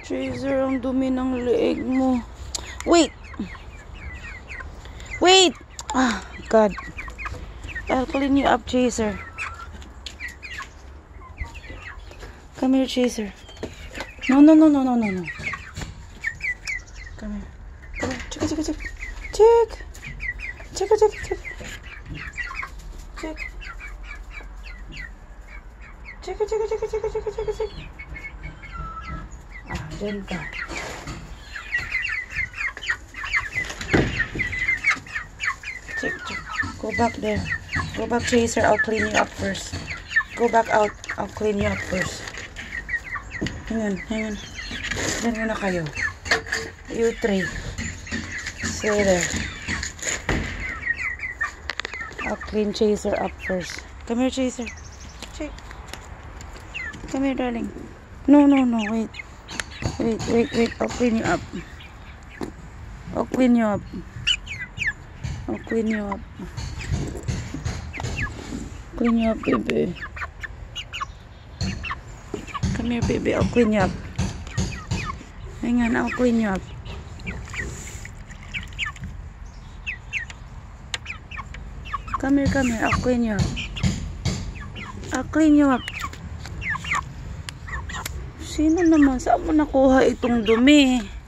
Chaser, ang dumi ng leeg mo. Wait! Wait! Ah, God. I'll clean you up, Chaser. Come here, Chaser. No. Come here. Come here. Check. Ah, dyan ka. Check. Go back there. Go back, Chaser. I'll clean you up first. Go back out. I'll clean you up first. Hang on. Diyan muna kayo. You three. Stay there. I'll clean Chaser up first. Come here, Chaser. Check. Come here, darling. No. Wait. I'll clean you up. I'll clean you up. Clean you up, baby. Come here, baby. I'll clean you up. Hang on, I'll clean you up. Come here. I'll clean you up. I'll clean you up. Sino naman? Saan mo nakuha itong dumi?